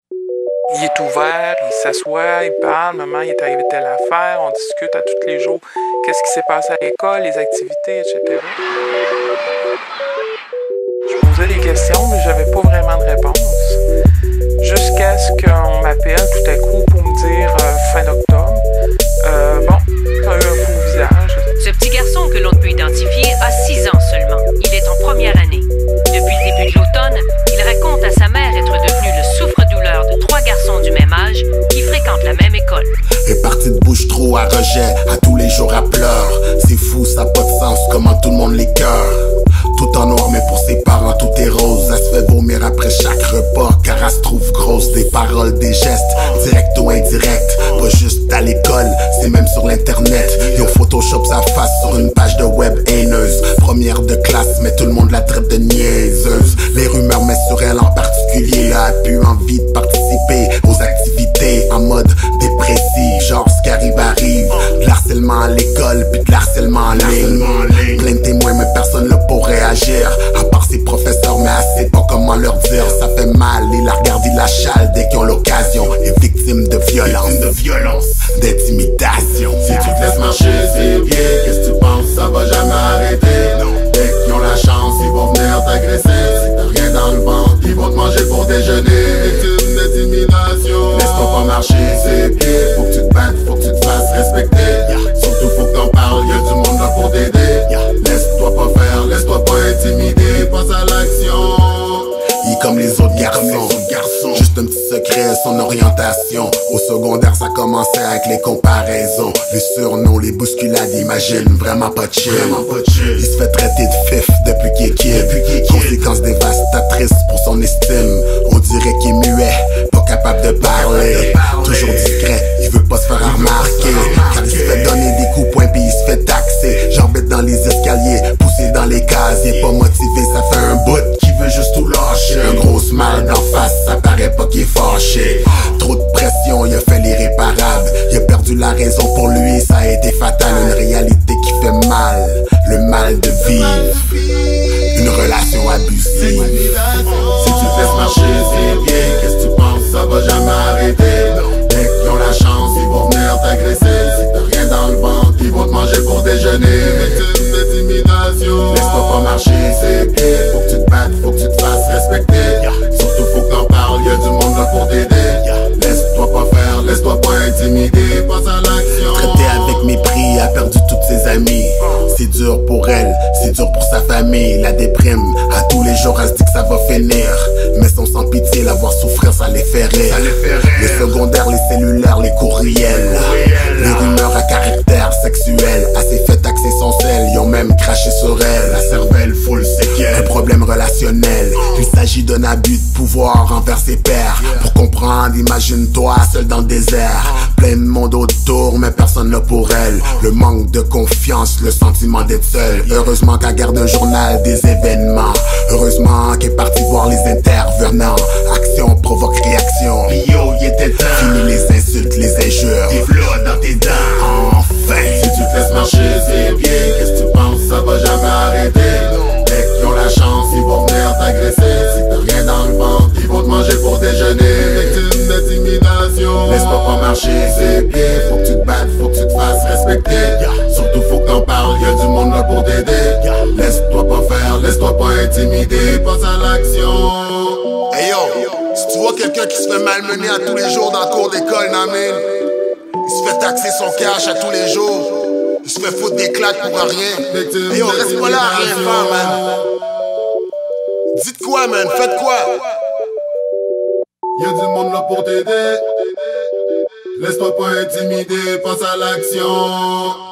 Il est ouvert, il s'assoit, il parle, maman, il est arrivé telle affaire, on discute à tous les jours qu'est-ce qui s'est passé à l'école, les activités, etc. Je posais des questions, mais j'avais pas vraiment de réponse. Jusqu'à ce qu'on m'appelle tout à coup pour me dire fin d'octobre, bon, t'as eu un faux visage. Ce petit garçon que l'on ne peut identifier a 6 ans seulement. Il est en première année. Depuis le début de l'automne, il raconte à sa mère être devenu le souffre-douleur de 3 garçons du même âge qui fréquentent la même école. Est parti de bouche trop à rejet, à tous les jours à pleurs. C'est fou, ça n'a pas de sens, comment tout le monde les cœurs. Tout en noir, mais pour ses parents, tout est rose. Elle se fait vomir après chaque repas, car elle se trouve grosse. Des paroles, des gestes, direct ou indirect. Pas juste à l'école, c'est même sur l'internet. Yo, Photoshop sa face sur une page de web haineuse. Première de classe, mais tout le monde la traite de niaiseuse. Les rumeurs, mais sur elle en particulier, là, a pu envie de participer aux activités en mode dépressif. Genre, ce qui arrive, arrive. De l'harcèlement à l'école, puis de l'harcèlement en ligne. Plein de témoins, mais personne là pour réagir. À part ses professeurs, mais elle sait pas comment leur dire. Ça fait mal, il la regarde, il la chale dès qu'ils ont l'occasion. Et victime de violence, d'intimidation. Si tu te laisses marcher ses pieds, qu'est-ce que tu penses, ça va jamais arrêter? Dès qu'ils ont la chance, ils vont venir t'agresser. Si t'as rien dans le ventre, ils vont te manger pour déjeuner. Victime d'intimidation. Laisse-toi pas marcher ses pieds, faut que tu te battes, faut que tu te fasses respecter. Surtout faut que t'en parles, y'a du monde là pour t'aider. Laisse-toi pas faire, laisse-toi pas intimider, passe à l'action. Il est comme les autres garçons. Juste un petit secret, son orientation. Au secondaire, ça commençait avec les comparaisons. Les surnoms, les bousculades, imagine, vraiment pas chill. Il se fait traiter de fif depuis qu'il est kid. Conséquences dévastatrices pour son estime. On dirait qu'il est muet, pas capable de parler. Toujours discret, il veut pas se faire remarquer. Car il se fait donner des coups de poing puis il se fait taxer. J'embête dans les escaliers, poussé dans les cases. Il est pas motivé, ça fait un bout qui veut juste tout lâcher. Un gros smile d'en face, ça paraît pas qu'il est fâché. Trop de pression, il a fait l'irréparable. Il a perdu la raison, pour lui ça a été fatal. Une réalité qui fait mal, le mal de vivre. Une relation abusive. Si tu te laisses marcher ses pieds, qu'est-ce que tu penses, ça va jamais arrêter? Dès qu'ils ont la chance, ils vont venir t'agresser. Si t'as rien dans le ventre, ils vont te manger pour déjeuner. Victime d'intimidation. Laisse-toi pas marcher ses pieds, faut que tu te battes, faut que tu te fasses respecter. Surtout faut que t'en parles, y'a du monde là pour t'aider. Laisse-toi pas faire, laisse-toi pas intimider, passe à l'action. Traité avec mépris, a perdu toutes ses amies. C'est dur pour elle, c'est dur pour sa famille. La déprime, à tous les jours elle se dit que ça va finir. Mais sans pitié, la voir souffrir ça les fait rire. Les secondaires, les cellulaires, les courriels. Les rumeurs à caractère sexuel. Elle s'est fait taxer son sel, ils ont même craché sur elle. La cervelle full séquelle, un problème relationnel. Il s'agit d'un abus de pouvoir envers ses pairs. Pour comprendre, imagine-toi seul dans le désert. Plein de monde autour, mais personne là pour elle. Le manque de confiance, le sentiment d'être seul. Heureusement qu'elle garde un journal des événements. Heureusement qu'elle est partie voir les intervenants. Action provoque réaction. Yo, il était temps. Fini les insultes, les injures. Vive là dans tes dents. Enfin. Si tu te laisses marcher ses pieds, qu'est-ce que tu penses, ça va jamais arrêter? Dès qu'ils ont la chance, ils vont venir t'agresser. Si t'as rien dans le ventre, ils vont te manger pour déjeuner. Victime d'intimidation. Laisse-toi pas marcher ses pieds, faut que tu te battes, faut que tu te fasses respecter. Surtout faut que t'en parles, y'a du monde là pour t'aider. Laisse-toi pas faire, laisse-toi pas intimider, passe à l'action. Hey yo, si tu vois quelqu'un qui se fait malmener à tous les jours dans le cours d'école, Namin, il se fait taxer son cash à tous les jours, il se fait foutre des claques pour rien. Hey yo, reste pas là à rien faire, man. Dites quoi, man, faites quoi? Y'a du monde là pour t'aider. Laisse-toi pas intimider, passe à l'action.